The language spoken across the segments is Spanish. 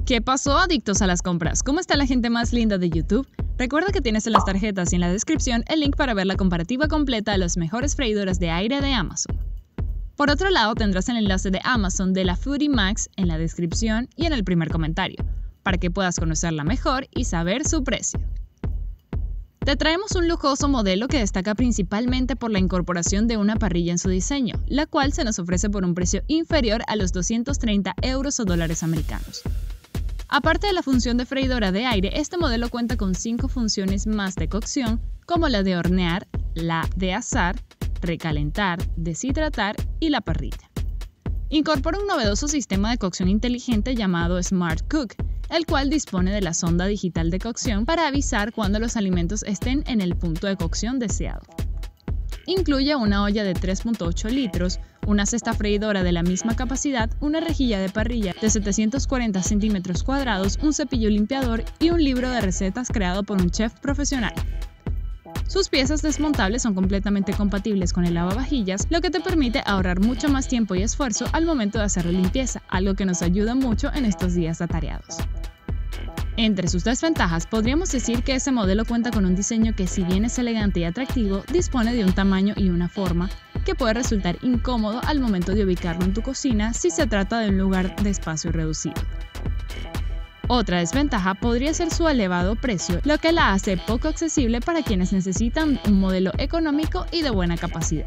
¿Qué pasó, adictos a las compras? ¿Cómo está la gente más linda de YouTube? Recuerda que tienes en las tarjetas y en la descripción el link para ver la comparativa completa de las mejores freidoras de aire de Amazon. Por otro lado, tendrás el enlace de Amazon de la Foodie Max en la descripción y en el primer comentario, para que puedas conocerla mejor y saber su precio. Te traemos un lujoso modelo que destaca principalmente por la incorporación de una parrilla en su diseño, la cual se nos ofrece por un precio inferior a los 230 euros o dólares americanos. Aparte de la función de freidora de aire, este modelo cuenta con 5 funciones más de cocción, como la de hornear, la de asar, recalentar, deshidratar y la parrilla. Incorpora un novedoso sistema de cocción inteligente llamado Smart Cook, el cual dispone de la sonda digital de cocción para avisar cuando los alimentos estén en el punto de cocción deseado. Incluye una olla de 3.8 litros, una cesta freidora de la misma capacidad, una rejilla de parrilla de 740 centímetros cuadrados, un cepillo limpiador y un libro de recetas creado por un chef profesional. Sus piezas desmontables son completamente compatibles con el lavavajillas, lo que te permite ahorrar mucho más tiempo y esfuerzo al momento de hacer la limpieza, algo que nos ayuda mucho en estos días atareados. Entre sus desventajas, podríamos decir que ese modelo cuenta con un diseño que, si bien es elegante y atractivo, dispone de un tamaño y una forma que puede resultar incómodo al momento de ubicarlo en tu cocina si se trata de un lugar de espacio reducido. Otra desventaja podría ser su elevado precio, lo que la hace poco accesible para quienes necesitan un modelo económico y de buena capacidad.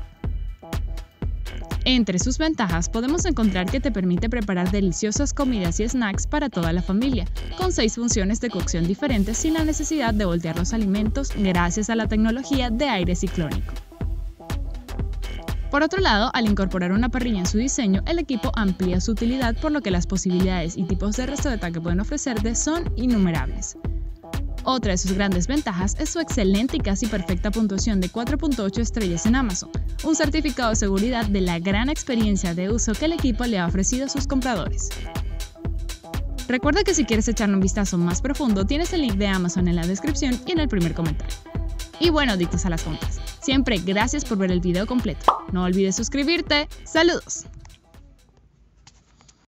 Entre sus ventajas podemos encontrar que te permite preparar deliciosas comidas y snacks para toda la familia, con 6 funciones de cocción diferentes sin la necesidad de voltear los alimentos gracias a la tecnología de aire ciclónico. Por otro lado, al incorporar una parrilla en su diseño, el equipo amplía su utilidad, por lo que las posibilidades y tipos de receta que pueden ofrecerte son innumerables. Otra de sus grandes ventajas es su excelente y casi perfecta puntuación de 4.8 estrellas en Amazon, un certificado de seguridad de la gran experiencia de uso que el equipo le ha ofrecido a sus compradores. Recuerda que si quieres echarle un vistazo más profundo, tienes el link de Amazon en la descripción y en el primer comentario. Y bueno, adictos a las compras, siempre gracias por ver el video completo. No olvides suscribirte. ¡Saludos!